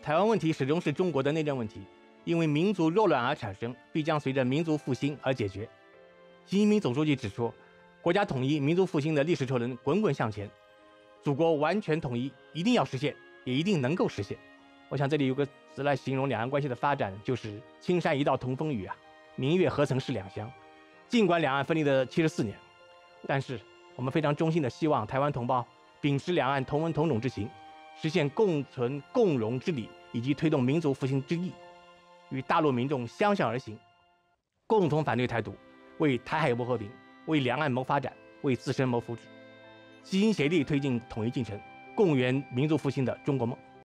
台湾问题始终是中国的内政问题，因为民族弱卵而产生，必将随着民族复兴而解决。习近平总书记指出，国家统一、民族复兴的历史车轮滚滚向前，祖国完全统一一定要实现，也一定能够实现。我想这里有个词来形容两岸关系的发展，就是青山一道同风雨啊，明月何曾是两乡。尽管两岸分离了74年，但是我们非常衷心的希望台湾同胞秉持两岸同文同种之情，实现共存共荣之理，以及推动民族复兴之意，与大陆民众相向而行，共同反对台独，为台海谋和平，为两岸谋发展，为自身谋福祉，齐心协力推进统一进程，共圆民族复兴的中国梦。